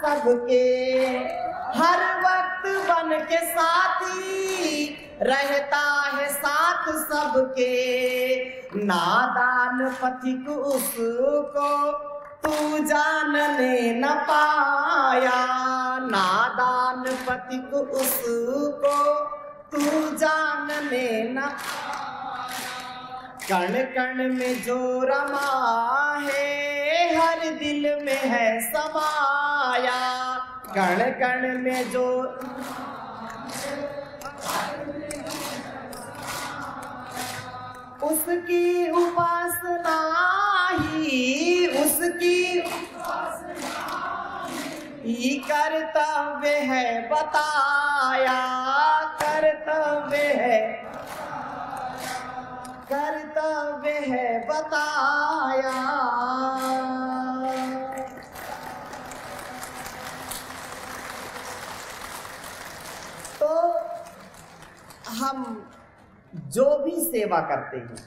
सबके, हर वक्त बन के साथी रहता है साथ सबके। नादान पथिक उसको तू जानने न पाया, नादान पथिक उसको तू जानने न। कण कण में जो रमा है हर दिल में है समाया, कण कण में जो उसकी उपासना ही, उसकी ही कर्तव्य है बताया, कर्तव्य है, कर्तव्य है बताया। तो हम जो भी सेवा करते हैं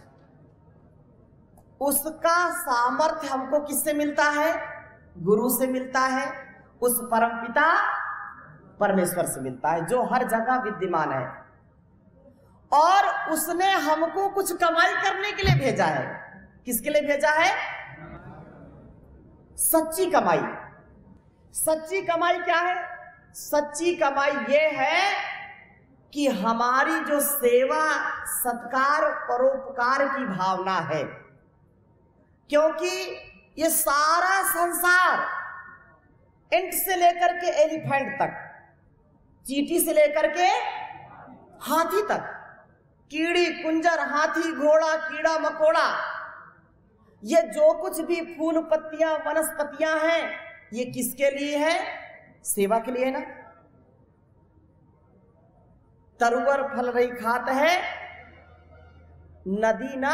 उसका सामर्थ्य हमको किससे मिलता है? गुरु से मिलता है, उस परमपिता परमेश्वर से मिलता है जो हर जगह विद्यमान है। और उसने हमको कुछ कमाई करने के लिए भेजा है। किसके लिए भेजा है? सच्ची कमाई। सच्ची कमाई क्या है? सच्ची कमाई ये है कि हमारी जो सेवा सत्कार परोपकार की भावना है, क्योंकि ये सारा संसार इंट से लेकर के एलिफेंट तक, चींटी से लेकर के हाथी तक, कीड़ी कुंजर हाथी घोड़ा कीड़ा मकोड़ा, ये जो कुछ भी फूल पत्तियां वनस्पतियां हैं ये किसके लिए है? सेवा के लिए है ना। तरुवर फल रही खात है, नदी ना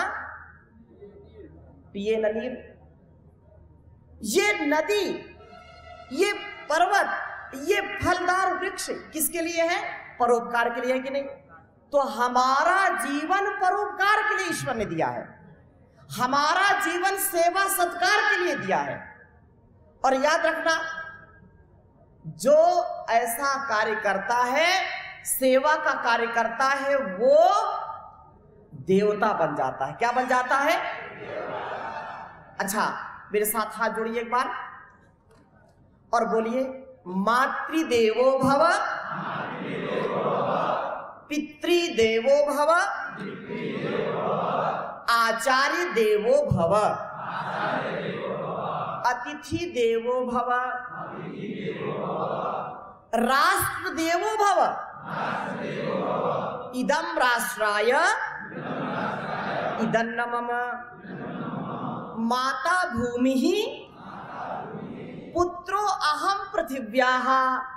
पिए न नीर। ये नदी, ये पर्वत, ये फलदार वृक्ष किसके लिए है? परोपकार के लिए है कि नहीं? तो हमारा जीवन परोपकार के लिए ईश्वर ने दिया है, हमारा जीवन सेवा सत्कार के लिए दिया है। और याद रखना, जो ऐसा कार्य करता है, सेवा का कार्य करता है, वो देवता बन जाता है। क्या बन जाता है? अच्छा, मेरे साथ हाथ जोड़िए एक बार और बोलिए, मातृदेवो भव, पितृदेवो भव, आचार्य देवो भव, अतिथि देवो भव, राष्ट्र देवो भव, इदं राष्ट्राय इदं न मम, माता भूमिः पुत्रो अहम पृथिव्याः।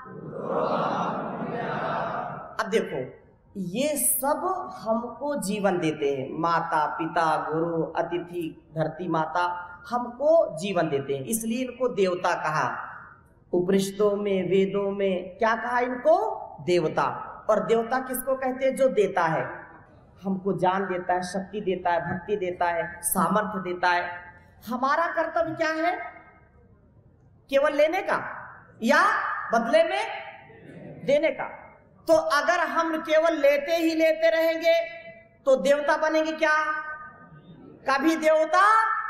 अब देखो, ये सब हमको जीवन देते हैं। माता पिता गुरु अतिथि धरती माता हमको जीवन देते हैं, इसलिए इनको देवता कहा। उपनिषदों में वेदों में क्या कहा इनको? देवता। और देवता किसको कहते हैं? जो देता है, हमको जान देता है, शक्ति देता है, भक्ति देता है, सामर्थ्य देता है। हमारा कर्तव्य क्या है? केवल लेने का या बदले में देने का। तो अगर हम केवल लेते ही लेते रहेंगे तो देवता बनेंगे क्या? कभी देवता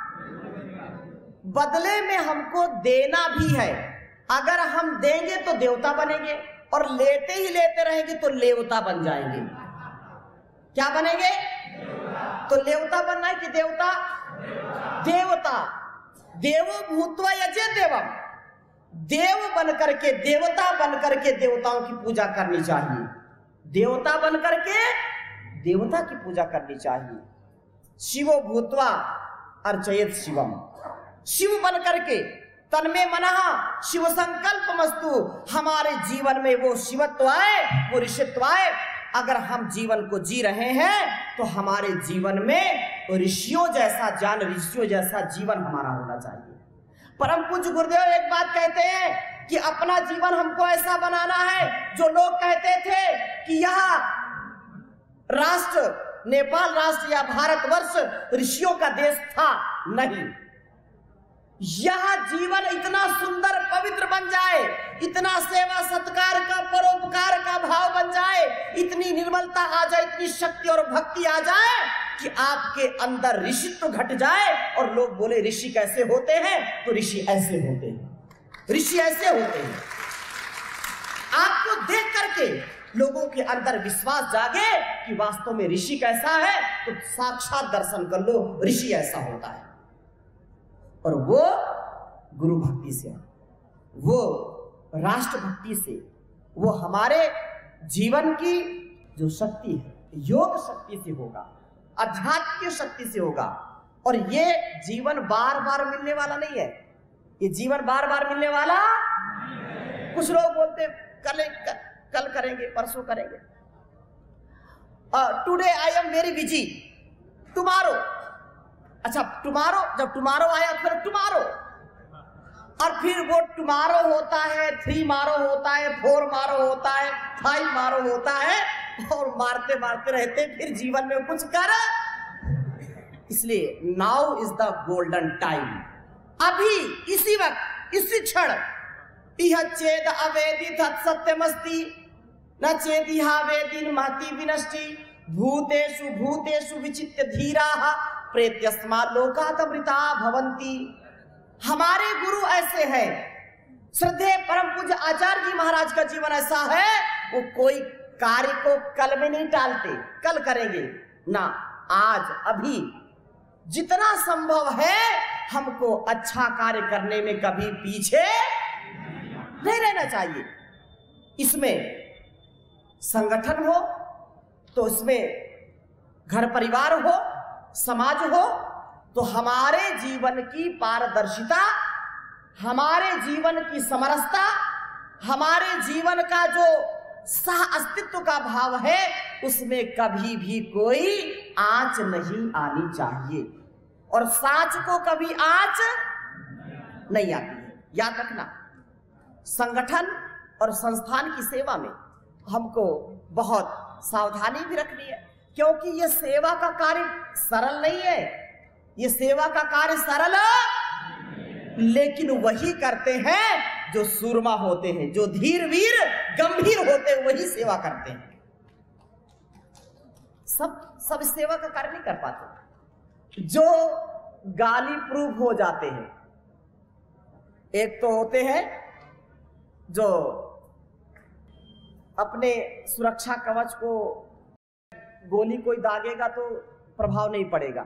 बदले में हमको देना भी है। अगर हम देंगे तो देवता बनेंगे, और लेते ही लेते रहेंगे तो लेवता बन जाएंगे। क्या बनेंगे? तो लेवता बनना है कि देवता? देवता। देवो भूत्वा यजे देवम, देव बन करके देवता बन करके देवताओं की पूजा करनी चाहिए। देवता बन करके देवता की पूजा करनी चाहिए। शिवो भूत्वा अर्चयेत शिवम, शिव बन करके तन्मे मनः शिव संकल्पमस्तु, हमारे जीवन में वो शिवत्व आए, वो ऋषित्व आए। अगर हम जीवन को जी रहे हैं तो हमारे जीवन में ऋषियों जैसा ज्ञान, ऋषियों जैसा जीवन हमारा होना चाहिए। परम पूज्य गुरुदेव एक बात कहते हैं कि अपना जीवन हमको ऐसा बनाना है, जो लोग कहते थे कि यह राष्ट्र नेपाल राष्ट्र या भारतवर्ष ऋषियों का देश था, नहीं। यह जीवन इतना सुंदर पवित्र बन जाए, इतना सेवा सत्कार का परोपकार का भाव बन जाए, इतनी निर्मलता आ जाए, इतनी शक्ति और भक्ति आ जाए कि आपके अंदर ऋषित्व घट जाए और लोग बोले ऋषि कैसे होते हैं, तो ऋषि ऐसे होते हैं, ऋषि ऐसे होते हैं। आपको देख करके लोगों के अंदर विश्वास जागे कि वास्तव में ऋषि कैसा है, तो साक्षात दर्शन कर लो, ऋषि ऐसा होता है। और वो गुरु भक्ति से, वो राष्ट्र भक्ति से, वो हमारे जीवन की जो शक्ति है, योग शक्ति से होगा, अध्यात्म की शक्ति से होगा। और ये जीवन बार बार मिलने वाला नहीं है, ये जीवन बार बार मिलने वाला। कुछ लोग बोलते कल करेंगे, परसों करेंगे, today I am very busy, tomorrow. अच्छा, टुमारो, जब टुमारो आया फिर टुमारो, और फिर वो टुमारो होता है, 3 मारो होता है, 4 मारो होता है, 5 मारो होता है, और मारते मारते रहते फिर जीवन में कुछ कर। इसलिए now is the golden time, अभी इसी वक्त इसी क्षण। इह चेद अवेदी तत्सत्यमस्ति न चेदिहा वेदीन महति विनष्टि भूतेषु भूतेषु विचित्य धीराः प्रेत्यस्मा लोकातमृता भवन्ति। हमारे गुरु ऐसे हैं, श्रद्धेय परम पूज्य आचार्य जी महाराज का जीवन ऐसा है, वो कोई कार्य को कल में नहीं टालते, कल करेंगे ना, आज अभी जितना संभव है हमको अच्छा कार्य करने में कभी पीछे नहीं रहना चाहिए। इसमें संगठन हो तो इसमें घर परिवार हो, समाज हो, तो हमारे जीवन की पारदर्शिता, हमारे जीवन की समरसता, हमारे जीवन का जो सह अस्तित्व का भाव है, उसमें कभी भी कोई आंच नहीं आनी चाहिए, और सांच को कभी आंच नहीं आती है। याद रखना, संगठन और संस्थान की सेवा में हमको बहुत सावधानी भी रखनी है, क्योंकि ये सेवा का कार्य सरल नहीं है, ये सेवा का कार्य सरल, लेकिन वही करते हैं जो सूरमा होते हैं, जो धीर वीर गंभीर होते हैं, वही सेवा करते हैं। सब सेवा का कार्य नहीं कर पाते। जो गाली प्रूफ हो जाते हैं, एक तो होते हैं जो अपने सुरक्षा कवच को गोली कोई दागेगा तो प्रभाव नहीं पड़ेगा,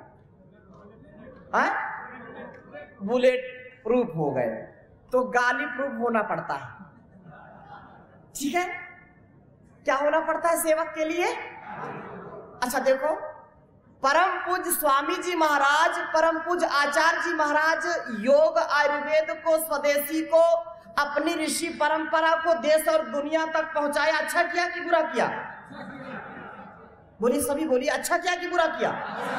बुलेट प्रूफ हो गए, तो गाली प्रूफ होना पड़ता है। ठीक है, क्या होना पड़ता है सेवक के लिए? अच्छा देखो, परम पूज्य स्वामी जी महाराज, परम पूज्य आचार्य जी महाराज योग आयुर्वेद को, स्वदेशी को, अपनी ऋषि परंपरा को देश और दुनिया तक पहुंचाया। अच्छा किया कि बुरा किया? बोलिए, सभी बोलिए, अच्छा किया कि बुरा किया?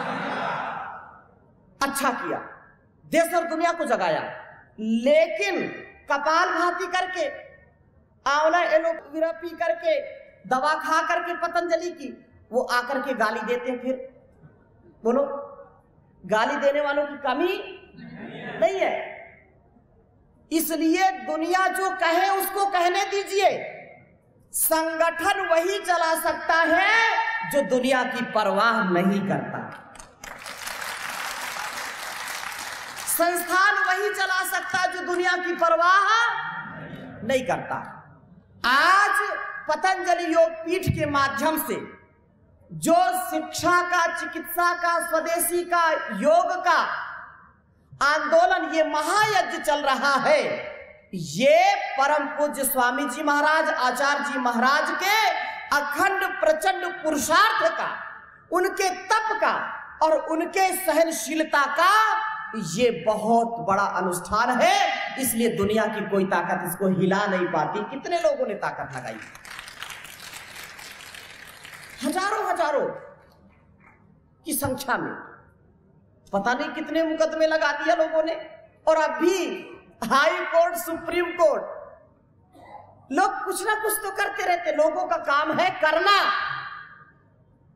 अच्छा किया, देश और दुनिया को जगाया। लेकिन कपालभाति करके, आंवला एलोवेरा पी करके, दवा खा करके पतंजलि की, वो आकर के गाली देते हैं। फिर बोलो, गाली देने वालों की कमी नहीं है। इसलिए दुनिया जो कहे उसको कहने दीजिए। संगठन वही चला सकता है जो दुनिया की परवाह नहीं करता, संस्थान वही चला सकता है जो दुनिया की परवाह नहीं करता। आज पतंजलि योग पीठ के माध्यम से जो शिक्षा का, चिकित्सा का, स्वदेशी का, योग का आंदोलन, ये महायज्ञ चल रहा है, ये परम पूज्य स्वामी जी महाराज, आचार्य जी महाराज के अखंड प्रचंड पुरुषार्थ का, उनके तप का और उनके सहनशीलता का ये बहुत बड़ा अनुष्ठान है। इसलिए दुनिया की कोई ताकत इसको हिला नहीं पाती। कितने लोगों ने ताकत लगाई, हजारों हजारों की संख्या में, पता नहीं कितने मुकदमे लगा दिया लोगों ने। और अभी हाई कोर्ट, सुप्रीम कोर्ट, लोग कुछ ना कुछ तो करते रहते। लोगों का काम है करना,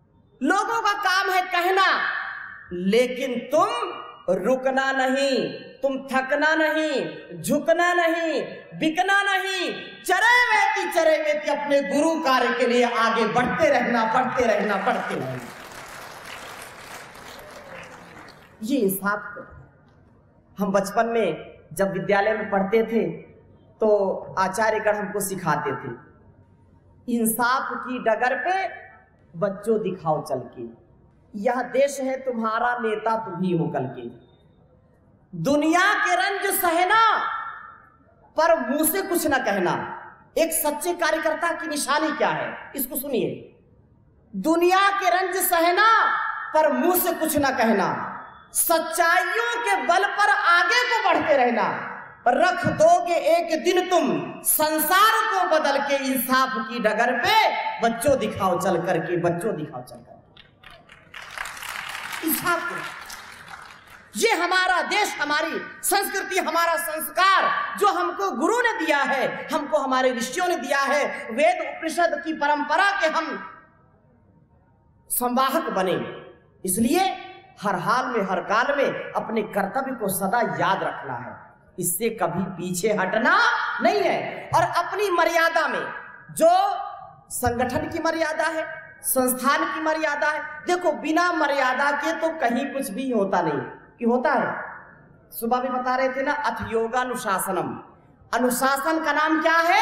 लोगों का काम है कहना, लेकिन तुम रुकना नहीं। तुम थकना नहीं, झुकना नहीं, बिकना नहीं, चरे वेती अपने गुरु कार्य के लिए आगे बढ़ते रहना, बढ़ते रहना, बढ़ते रहना। ये इंसाफ हम बचपन में जब विद्यालय में पढ़ते थे तो आचार्यगण हमको सिखाते थे, इंसाफ की डगर पे बच्चों दिखाओ चल के, यह देश है तुम्हारा, नेता तुम ही हो कल के। दुनिया के रंज सहना पर मुंह से कुछ न कहना, एक सच्चे कार्यकर्ता की निशानी क्या है, इसको सुनिए। दुनिया के रंज सहना पर मुंह से कुछ न कहना, सच्चाइयों के बल पर आगे को बढ़ते रहना, रख दोगे एक दिन तुम संसार को बदल के, इंसाफ की डगर पे बच्चों दिखाओ चल करके, बच्चों दिखाओ चल करके इंसाफ को। ये हमारा देश, हमारी संस्कृति, हमारा संस्कार जो हमको गुरु ने दिया है, हमको हमारे ऋषियों ने दिया है, वेद उपनिषद की परंपरा के हम संवाहक बने। इसलिए हर हाल में, हर काल में अपने कर्तव्य को सदा याद रखना है, इससे कभी पीछे हटना नहीं है। और अपनी मर्यादा में, जो संगठन की मर्यादा है, संस्थान की मर्यादा है, देखो बिना मर्यादा के तो कहीं कुछ भी होता नहीं, कि होता है। सुबह भी बता रहे थे ना, अथ योगानुशासनम, अनुशासन का नाम क्या है?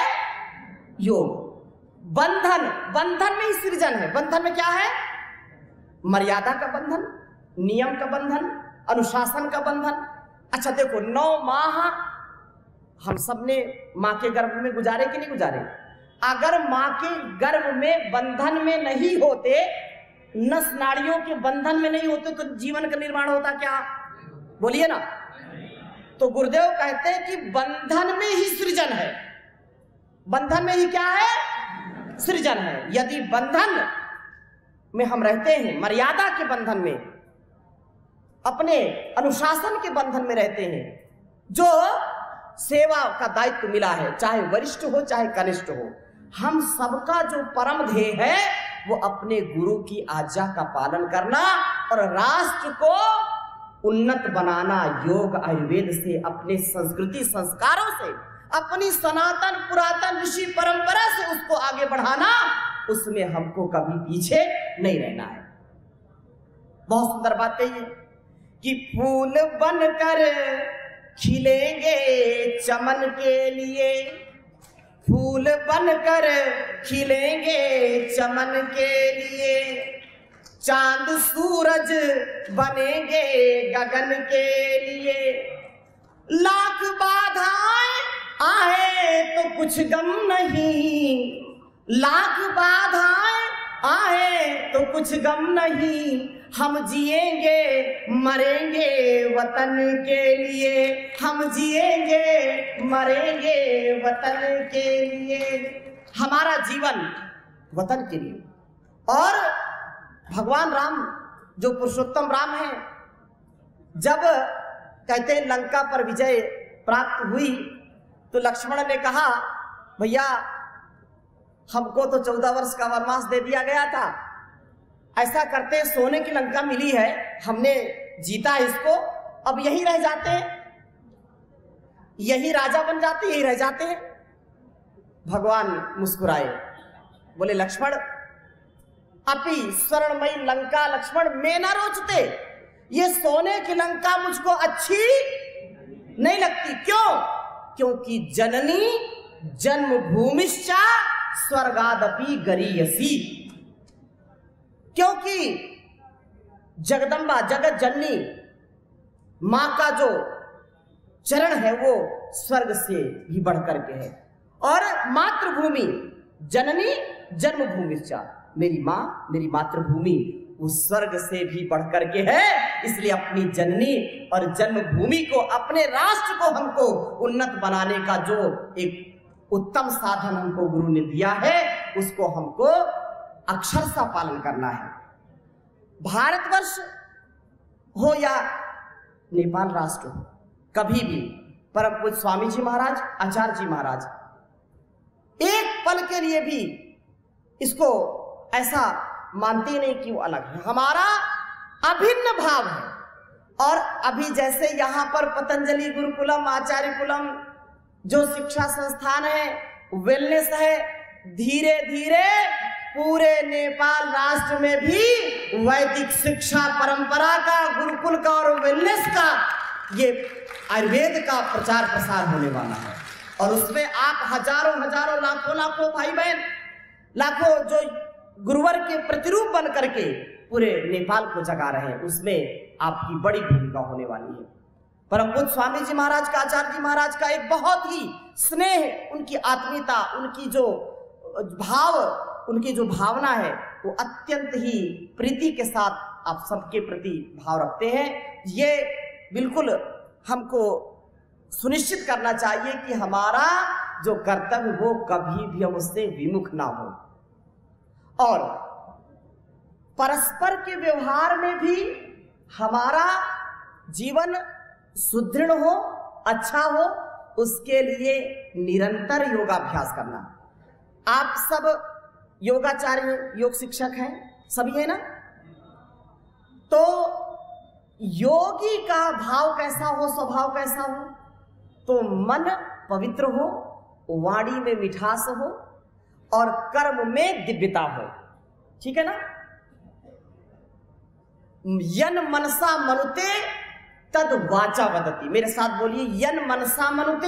योग। बंधन, बंधन में ही सृजन है। बंधन में क्या है? मर्यादा का बंधन, नियम का बंधन, अनुशासन का बंधन। अच्छा देखो, 9 माह हम सब ने मां के गर्भ में गुजारे कि नहीं गुजारे? अगर मां के गर्भ में बंधन में नहीं होते, नस नाड़ियों के बंधन में नहीं होते, तो जीवन का निर्माण होता क्या? बोलिए ना। तो गुरुदेव कहते हैं कि बंधन में ही सृजन है। बंधन में ही क्या है? सृजन है। यदि बंधन में हम रहते हैं, मर्यादा के बंधन में, अपने अनुशासन के बंधन में रहते हैं, जो सेवा का दायित्व मिला है, चाहे वरिष्ठ हो चाहे कनिष्ठ हो, हम सबका जो परम ध्येय है वो अपने गुरु की आज्ञा का पालन करना और राष्ट्र को उन्नत बनाना, योग आयुर्वेद से, अपने संस्कृति संस्कारों से, अपनी सनातन पुरातन ऋषि परंपरा से उसको आगे बढ़ाना, उसमें हमको कभी पीछे नहीं रहना है। बहुत सुंदर बात कही है कि फूल बनकर खिलेंगे चमन के लिए, फूल बनकर खिलेंगे चमन के लिए, चांद सूरज बनेंगे गगन के लिए, लाख बाधाएं आए तो कुछ गम नहीं, लाख बाधाएं आए तो कुछ गम नहीं, हम जिएंगे मरेंगे वतन के लिए, हम जिएंगे मरेंगे वतन के लिए। हमारा जीवन वतन के लिए। और भगवान राम जो पुरुषोत्तम राम है, जब कहते हैं लंका पर विजय प्राप्त हुई तो लक्ष्मण ने कहा, भैया हमको तो 14 वर्ष का वनवास दे दिया गया था, ऐसा करते सोने की लंका मिली है, हमने जीता इसको, अब यही रह जाते हैं, यही राजा बन जाते, यही रह जाते हैं। भगवान मुस्कुराए, बोले लक्ष्मण अपि स्वर्णमयी लंका लक्ष्मण में ना रोचते, ये सोने की लंका मुझको अच्छी नहीं लगती। क्यों? क्योंकि जननी जन्मभूमिश्चा स्वर्गादपि गरीयसी, क्योंकि जगदम्बा जगत जननी मां का जो चरण है वो स्वर्ग से भी बढ़कर के है। और मातृभूमि जननी जन्मभूमिश्चा, मेरी मां मेरी मातृभूमि वो स्वर्ग से भी बढ़कर के है। इसलिए अपनी जननी और जन्मभूमि को, अपने राष्ट्र को हमको उन्नत बनाने का जो एक उत्तम साधन हमको गुरु ने दिया है, उसको हमको अक्षरशः पालन करना है। भारतवर्ष हो या नेपाल राष्ट्र हो, कभी भी परम पूज्य स्वामी जी महाराज, आचार्य जी महाराज एक पल के लिए भी इसको ऐसा मानते नहीं कि वो अलग है। हमारा अभिन्न भाव है, और अभी जैसे यहाँ पर पतंजलि गुरुकुलम, आचार्य कुलम जो शिक्षा संस्थान है, वेलनेस है, धीरे धीरे पूरे नेपाल राष्ट्र में भी वैदिक शिक्षा परंपरा का, गुरुकुल का और वेलनेस का, ये आयुर्वेद का प्रचार प्रसार होने वाला है। और उसमें आप हजारों हजारों लाखों लाखों भाई बहन, लाखों जो गुरुवर के प्रतिरूप बन करके पूरे नेपाल को जगा रहे हैं, उसमें आपकी बड़ी भूमिका होने वाली है। परम पूज्य स्वामी जी महाराज का, आचार्य जी महाराज का एक बहुत ही स्नेह, उनकी आत्मीयता, उनकी जो भाव, उनकी जो भावना है, वो अत्यंत ही प्रीति के साथ आप सबके प्रति भाव रखते हैं। ये बिल्कुल हमको सुनिश्चित करना चाहिए कि हमारा जो कर्तव्य वो कभी भी हम उससे विमुख ना हो, और परस्पर के व्यवहार में भी हमारा जीवन सुदृढ़ हो, अच्छा हो, उसके लिए निरंतर योगाभ्यास करना। आप सब योगाचार्य, योग शिक्षक हैं, सभी है ना? तो योगी का भाव कैसा हो, स्वभाव कैसा हो? तो मन पवित्र हो, वाणी में मिठास हो और कर्म में दिव्यता हो। ठीक है ना? यन मनसा मनुते तद वाचा वदति। मेरे साथ बोलिए, यन मनसा मनुते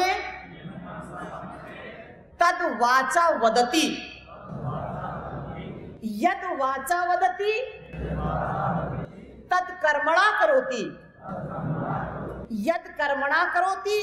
तद वाचा वदति। यद वाचा वदति तद कर्मणा करोति, यद कर्मणा करोति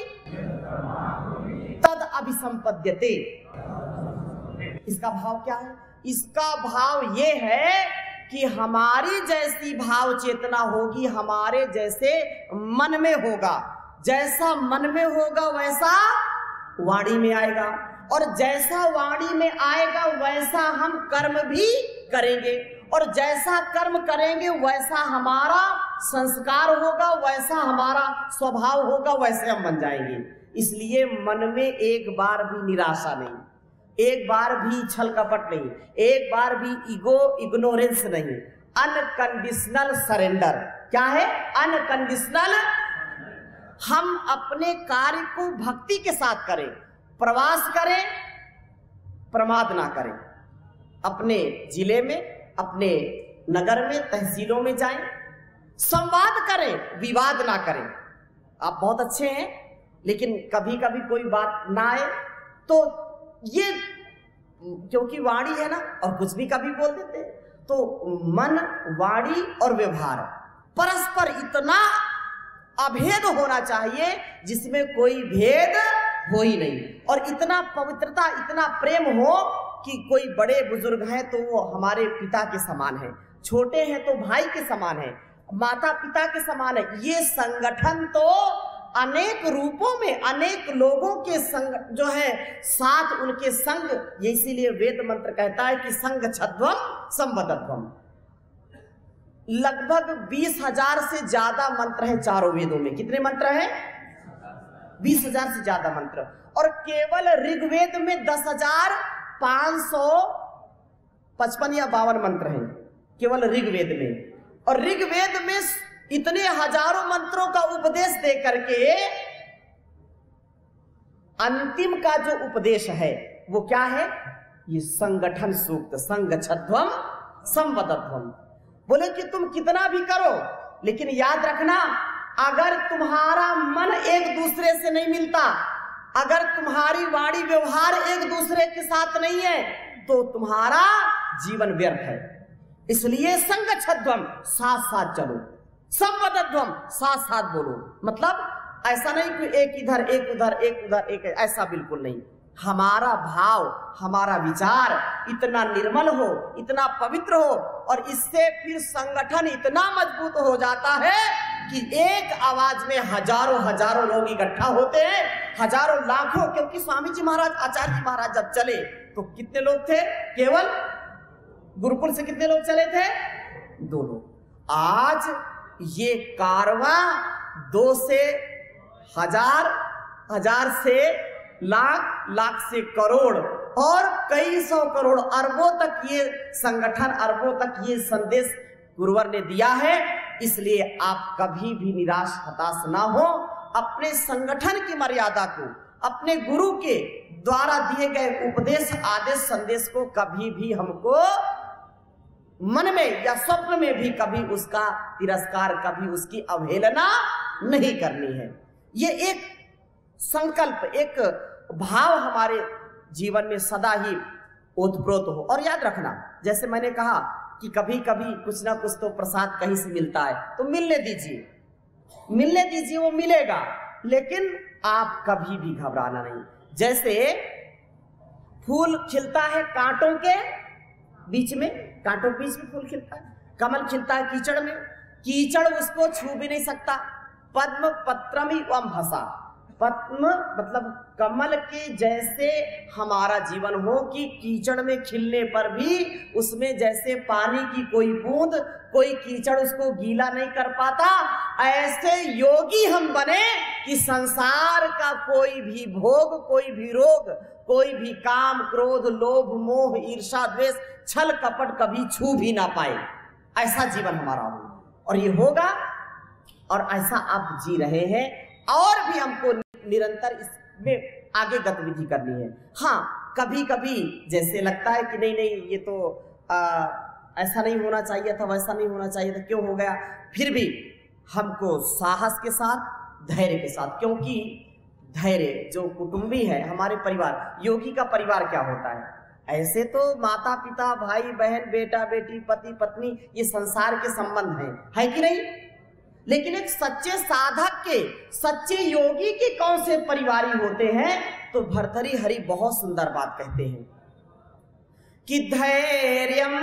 तद अभिसंपद्यते। इसका भाव क्या है? इसका भाव ये है कि हमारी जैसी भाव चेतना होगी, हमारे जैसे मन में होगा, जैसा मन में होगा वैसा वाणी में आएगा, और जैसा वाणी में आएगा वैसा हम कर्म भी करेंगे, और जैसा कर्म करेंगे वैसा हमारा संस्कार होगा, वैसा हमारा स्वभाव होगा, वैसे हम बन जाएंगे। इसलिए मन में एक बार भी निराशा नहीं, एक बार भी छल कपट नहीं, एक बार भी ईगो इग्नोरेंस नहीं, अनकंडीशनल सरेंडर। क्या है? अनकंडीशनल। हम अपने कार्य को भक्ति के साथ करें, प्रवास करें, प्रमाद ना करें, अपने जिले में, अपने नगर में, तहसीलों में जाएं, संवाद करें, विवाद ना करें। आप बहुत अच्छे हैं, लेकिन कभी कभी कोई बात ना आए तो ये, क्योंकि वाणी है ना, और कुछ भी कभी बोल देते हैं, तो मन, वाणी और व्यवहार परस्पर इतना अभेद होना चाहिए जिसमें कोई भेद हो ही नहीं, और इतना पवित्रता, इतना प्रेम हो कि कोई बड़े बुजुर्ग हैं तो वो हमारे पिता के समान है, छोटे हैं तो भाई के समान है, माता पिता के समान है। ये संगठन तो अनेक रूपों में, अनेक लोगों के संग जो है साथ, उनके संग, ये इसीलिए वेद मंत्र कहता है कि संग छद्वम संवदध्वम। लगभग 20,000 से ज्यादा मंत्र हैं चारों वेदों में। कितने मंत्र हैं? 20,000 से ज्यादा मंत्र। और केवल ऋग्वेद में 10,555 या 52 मंत्र हैं केवल ऋग्वेद में। और ऋग्वेद में इतने हजारों मंत्रों का उपदेश दे करके अंतिम का जो उपदेश है वो क्या है? ये संगठन सूक्त, संग छद्वम संवदध्वम। बोले कि तुम कितना भी करो, लेकिन याद रखना, अगर तुम्हारा मन एक दूसरे से नहीं मिलता, अगर तुम्हारी वाणी व्यवहार एक दूसरे के साथ नहीं है, तो तुम्हारा जीवन व्यर्थ है। इसलिए संग छद्वम, साथ साथ चलो, संवदध्वम, साथ साथ बोलो। मतलब ऐसा नहीं कि एक इधर एक उधर, एक उधर एक, ऐसा बिल्कुल नहीं। हमारा भाव, हमारा विचार इतना निर्मल हो, इतना पवित्र हो, और इससे फिर संगठन इतना मजबूत हो जाता है कि एक आवाज में हजारों हजारों लोग इकट्ठा होते हैं, हजारों लाखों। क्योंकि स्वामी जी महाराज, आचार्य जी महाराज जब चले तो कितने लोग थे? केवल गुरुकुल से कितने लोग चले थे? 2 लोग। आज ये कारवां 2 से 1000, 1000 से लाख, लाख से करोड़, और कई 100 करोड़, अरबों तक ये संगठन, अरबों तक ये संदेश गुरुवर ने दिया है। इसलिए आप कभी भी निराश हताश ना हो। अपने संगठन की मर्यादा को, अपने गुरु के द्वारा दिए गए उपदेश आदेश संदेश को कभी भी हमको मन में या स्वप्न में भी कभी उसका तिरस्कार, कभी उसकी अवहेलना नहीं करनी है। ये एक संकल्प, एक भाव हमारे जीवन में सदा ही ओतप्रोत हो। और याद रखना, जैसे मैंने कहा कि कभी कभी कुछ ना कुछ तो प्रसाद कहीं से मिलता है, तो मिलने दीजिए, मिलने दीजिए, वो मिलेगा, लेकिन आप कभी भी घबराना नहीं। जैसे फूल खिलता है कांटों के बीच में, कांटों के बीच में फूल खिलता है, कमल खिलता है कीचड़ में, कीचड़ उसको छू भी नहीं सकता। पद्म पत्रमी वम भसा, पद्म मतलब कमल के जैसे हमारा जीवन हो कि कीचड़ में खिलने पर भी उसमें जैसे पानी की कोई बूंद, कोई कीचड़ उसको गीला नहीं कर पाता, ऐसे योगी हम बने कि संसार का कोई भी भोग, कोई भी रोग, कोई भी काम, क्रोध, लोभ, मोह, ईर्ष्या, द्वेष, छल कपट कभी छू भी ना पाए। ऐसा जीवन हमारा हो, और ये होगा, और ऐसा आप जी रहे हैं, और भी हमको निरंतर इसमें आगे गतिविधि करनी है। हाँ, कभी कभी जैसे लगता है कि नहीं नहीं ये तो ऐसा नहीं होना चाहिए था, वैसा नहीं होना चाहिए था, क्यों हो गया, फिर भी हमको साहस के साथ, धैर्य के साथ, क्योंकि धैर्य जो कुटुंबी है, हमारे परिवार, योगी का परिवार क्या होता है, ऐसे तो माता पिता, भाई बहन, बेटा बेटी, पति पत्नी, ये संसार के संबंध है कि नहीं, लेकिन एक सच्चे साधक के, सच्चे योगी के कौन से परिवारी होते हैं, तो भर्तृहरि हरि बहुत सुंदर बात कहते हैं कि धैर्यं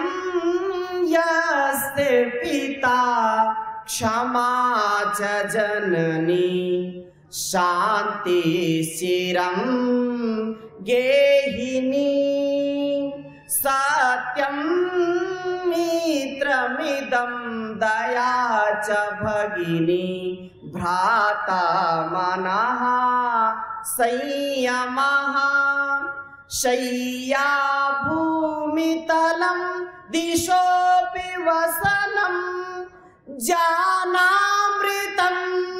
यस्य पिता क्षमा च जननी शांति चिरं गेहिनी सत्यं मित्रमिदं दया च भगिनी भ्राता मनः संयमः शय्या भूमितलं दिशोऽपि वसनं जानामृतं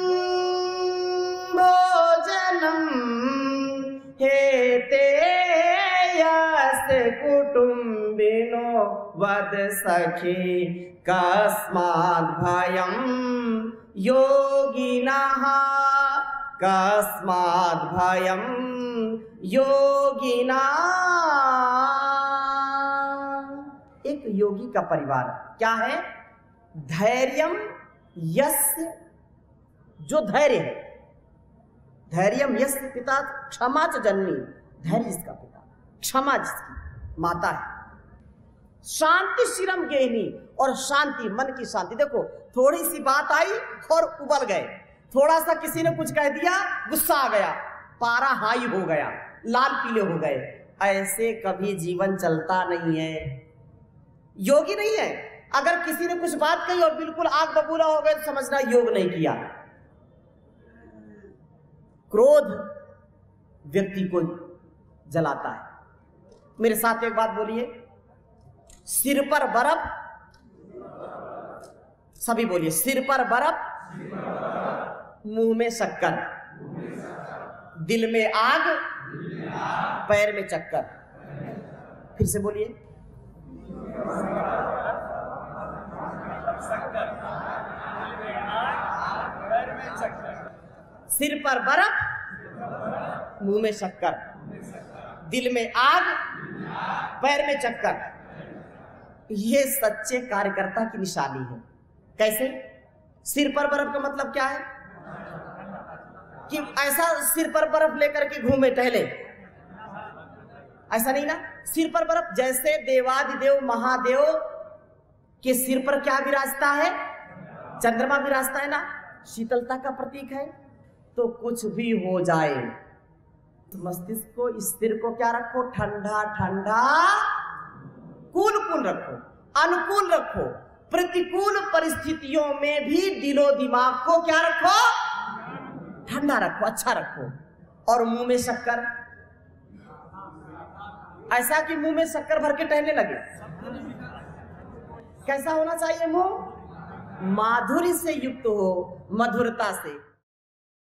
भोजनं हेते कुटुंबिनो वद सखी कस्माद् भयं योगिनः, कस्माद् भयं योगिनः। एक योगी का परिवार क्या है, धैर्यम यस्य, जो धैर्य है, धैर्यम यस्य पिता क्षमा च जननी, धैर्य जिसका पिता, क्षमा जिसकी माता है, शांति शिरम गेहनी, और शांति, मन की शांति। देखो थोड़ी सी बात आई और उबल गए, थोड़ा सा किसी ने कुछ कह दिया, गुस्सा आ गया, पारा हाई हो गया, लाल पीले हो गए, ऐसे कभी जीवन चलता नहीं है, योगी नहीं है। अगर किसी ने कुछ बात कही और बिल्कुल आग बबूला हो गए तो समझना योग नहीं किया। क्रोध व्यक्ति को जलाता है। मेरे साथ एक बात बोलिए, सिर पर बर्फ, सभी बोलिए, सिर पर बर्फ, मुंह में शक्कर, दिल में आग, पैर में चक्कर। फिर से बोलिए, सिर पर बर्फ, मुंह में शक्कर, दिल में आग, पैर में चक्कर। ये सच्चे कार्यकर्ता की निशानी है। कैसे? सिर पर बर्फ का मतलब क्या है कि ऐसा सिर पर बर्फ लेकर के घूमे टहले, ऐसा नहीं ना। सिर पर बर्फ, जैसे देवादिदेव महादेव के सिर पर क्या विराजता है, चंद्रमा विराजता है ना, शीतलता का प्रतीक है। तो कुछ भी हो जाए तो मस्तिष्क को, इस सिर को क्या रखो, ठंडा ठंडा, कूल कूल रखो, अनुकूल रखो। प्रतिकूल परिस्थितियों में भी दिलो दिमाग को क्या रखो, ठंडा रखो, अच्छा रखो। और मुंह में शक्कर, ऐसा कि मुंह में शक्कर भर के टहलने लगे। कैसा होना चाहिए मुंह? माधुर्य से युक्त हो, मधुरता से।